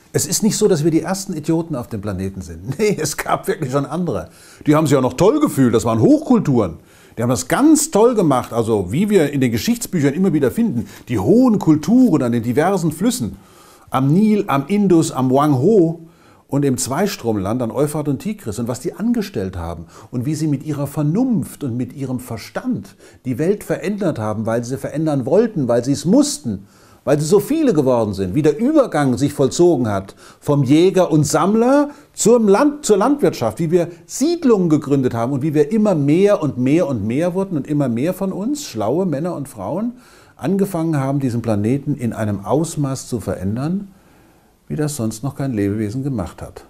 Es ist nicht so, dass wir die ersten Idioten auf dem Planeten sind. Nee, es gab wirklich schon andere. Die haben sich auch noch toll gefühlt, das waren Hochkulturen. Die haben das ganz toll gemacht, also wie wir in den Geschichtsbüchern immer wieder finden, die hohen Kulturen an den diversen Flüssen, am Nil, am Indus, am Wang-Ho und im Zweistromland an Euphrat und Tigris und was die angestellt haben und wie sie mit ihrer Vernunft und mit ihrem Verstand die Welt verändert haben, weil sie verändern wollten, weil sie es mussten, weil sie so viele geworden sind, wie der Übergang sich vollzogen hat vom Jäger und Sammler zur Landwirtschaft, wie wir Siedlungen gegründet haben und wie wir immer mehr und mehr und mehr wurden und immer mehr von uns, schlaue Männer und Frauen, angefangen haben, diesen Planeten in einem Ausmaß zu verändern, wie das sonst noch kein Lebewesen gemacht hat.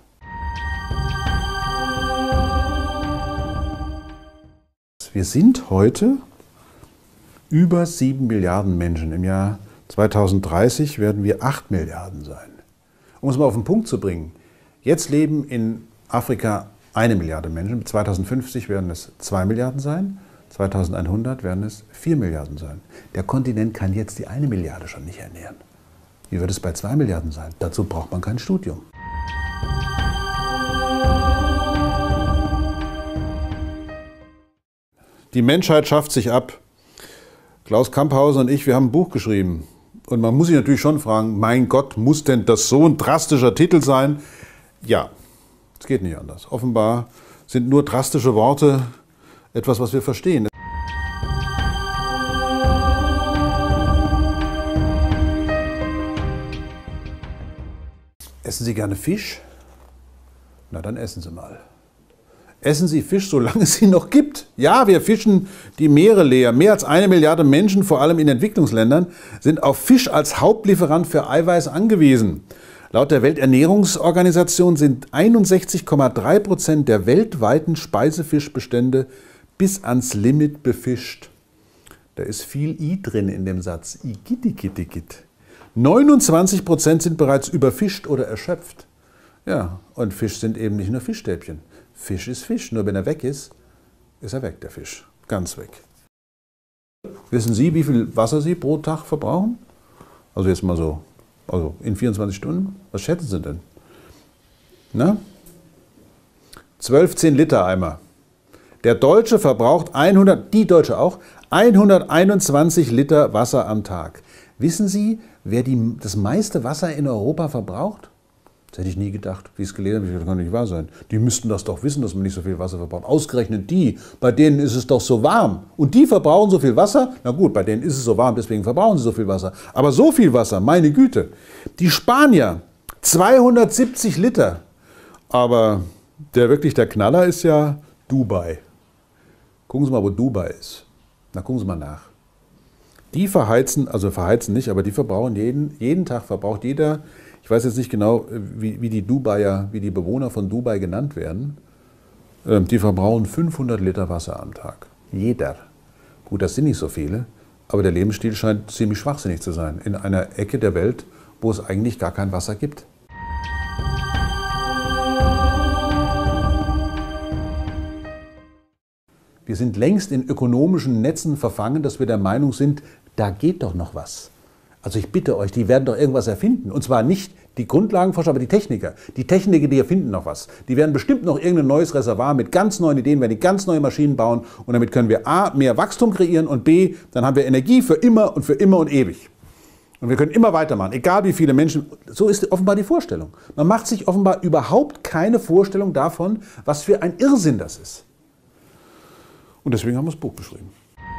Wir sind heute über 7 Milliarden Menschen. Im Jahr 2030 werden wir 8 Milliarden sein. Um es mal auf den Punkt zu bringen, jetzt leben in Afrika 1 Milliarde Menschen, 2050 werden es 2 Milliarden sein, 2100 werden es 4 Milliarden sein. Der Kontinent kann jetzt die 1 Milliarde schon nicht ernähren. Wie wird es bei 2 Milliarden sein? Dazu braucht man kein Studium. Die Menschheit schafft sich ab. Klaus Kamphausen und ich, wir haben ein Buch geschrieben. Und man muss sich natürlich schon fragen, mein Gott, muss denn das so ein drastischer Titel sein? Ja, es geht nicht anders. Offenbar sind nur drastische Worte etwas, was wir verstehen. Essen Sie gerne Fisch? Na, dann essen Sie mal. Essen Sie Fisch, solange es ihn noch gibt. Ja, wir fischen die Meere leer. Mehr als 1 Milliarde Menschen, vor allem in Entwicklungsländern, sind auf Fisch als Hauptlieferant für Eiweiß angewiesen. Laut der Welternährungsorganisation sind 61,3% der weltweiten Speisefischbestände bis ans Limit befischt. Da ist viel I drin in dem Satz. Igittigittigit. 29% sind bereits überfischt oder erschöpft. Ja, und Fisch sind eben nicht nur Fischstäbchen. Fisch ist Fisch, nur wenn er weg ist er weg, der Fisch. Ganz weg. Wissen Sie, wie viel Wasser Sie pro Tag verbrauchen? Also jetzt mal so, also in 24 Stunden? Was schätzen Sie denn? Na? 12 Liter Eimer. Der Deutsche verbraucht die Deutsche auch, 121 Liter Wasser am Tag. Wissen Sie, wer das meiste Wasser in Europa verbraucht? Das hätte ich nie gedacht. Wie ich es gelesen habe, das kann nicht wahr sein. Die müssten das doch wissen, dass man nicht so viel Wasser verbraucht. Ausgerechnet die, bei denen ist es doch so warm. Und die verbrauchen so viel Wasser? Na gut, bei denen ist es so warm, deswegen verbrauchen sie so viel Wasser. Aber so viel Wasser, meine Güte. Die Spanier, 270 Liter. Aber der Knaller ist ja Dubai. Gucken Sie mal, wo Dubai ist. Na, gucken Sie mal nach. Die verheizen nicht, aber die verbrauchen jeden Tag verbraucht jeder. Ich weiß jetzt nicht genau, wie die Bewohner von Dubai genannt werden. Die verbrauchen 500 Liter Wasser am Tag. Jeder. Gut, das sind nicht so viele, aber der Lebensstil scheint ziemlich schwachsinnig zu sein. In einer Ecke der Welt, wo es eigentlich gar kein Wasser gibt. Wir sind längst in ökonomischen Netzen verfangen, dass wir der Meinung sind, da geht doch noch was. Also ich bitte euch, die werden doch irgendwas erfinden. Und zwar nicht die Grundlagenforscher, aber die Techniker. Die Techniker, die erfinden noch was. Die werden bestimmt noch irgendein neues Reservoir mit ganz neuen Ideen, werden die ganz neue Maschinen bauen. Und damit können wir A, mehr Wachstum kreieren und B, dann haben wir Energie für immer und ewig. Und wir können immer weitermachen, egal wie viele Menschen. So ist offenbar die Vorstellung. Man macht sich offenbar überhaupt keine Vorstellung davon, was für ein Irrsinn das ist. Und deswegen haben wir das Buch geschrieben.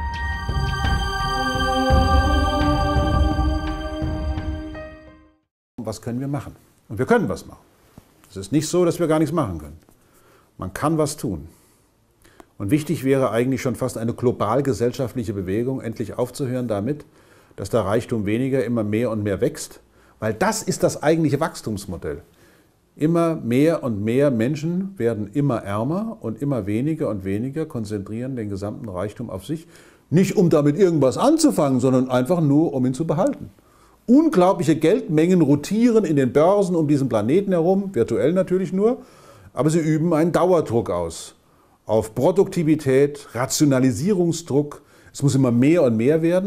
Was können wir machen? Und wir können was machen. Es ist nicht so, dass wir gar nichts machen können. Man kann was tun. Und wichtig wäre eigentlich schon fast eine global gesellschaftliche Bewegung, endlich aufzuhören damit, dass der Reichtum weniger, immer mehr und mehr wächst. Weil das ist das eigentliche Wachstumsmodell. Immer mehr und mehr Menschen werden immer ärmer und immer weniger und weniger konzentrieren den gesamten Reichtum auf sich. Nicht um damit irgendwas anzufangen, sondern einfach nur, um ihn zu behalten. Unglaubliche Geldmengen rotieren in den Börsen um diesen Planeten herum, virtuell natürlich nur, aber sie üben einen Dauerdruck aus. Auf Produktivität, Rationalisierungsdruck, es muss immer mehr und mehr werden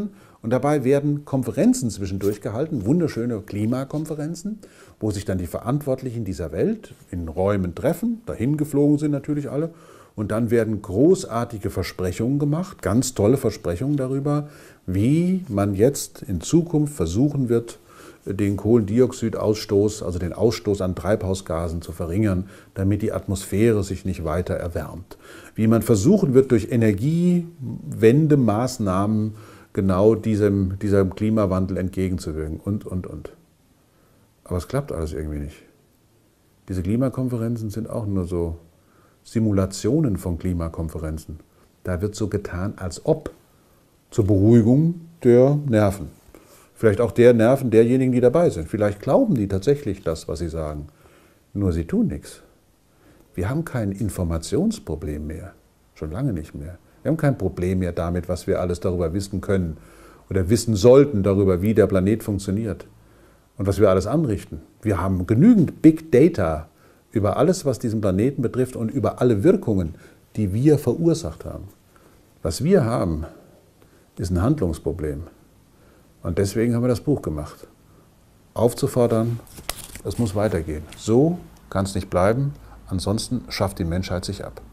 Und dabei werden Konferenzen zwischendurch gehalten, wunderschöne Klimakonferenzen, wo sich dann die Verantwortlichen dieser Welt in Räumen treffen, dahin geflogen sind natürlich alle, und dann werden großartige Versprechungen gemacht, ganz tolle Versprechungen darüber, wie man jetzt in Zukunft versuchen wird, den Kohlendioxidausstoß, also den Ausstoß an Treibhausgasen zu verringern, damit die Atmosphäre sich nicht weiter erwärmt. Wie man versuchen wird, durch Energiewendemaßnahmen genau diesem Klimawandel entgegenzuwirken und. Aber es klappt alles irgendwie nicht. Diese Klimakonferenzen sind auch nur so Simulationen von Klimakonferenzen. Da wird so getan, als ob, zur Beruhigung der Nerven. Vielleicht auch der Nerven derjenigen, die dabei sind. Vielleicht glauben die tatsächlich das, was sie sagen. Nur sie tun nichts. Wir haben kein Informationsproblem mehr. Schon lange nicht mehr. Wir haben kein Problem mehr damit, was wir alles darüber wissen können oder wissen sollten darüber, wie der Planet funktioniert und was wir alles anrichten. Wir haben genügend Big Data über alles, was diesen Planeten betrifft und über alle Wirkungen, die wir verursacht haben. Was wir haben, ist ein Handlungsproblem. Und deswegen haben wir das Buch gemacht. Aufzufordern, es muss weitergehen. So kann es nicht bleiben, ansonsten schafft die Menschheit sich ab.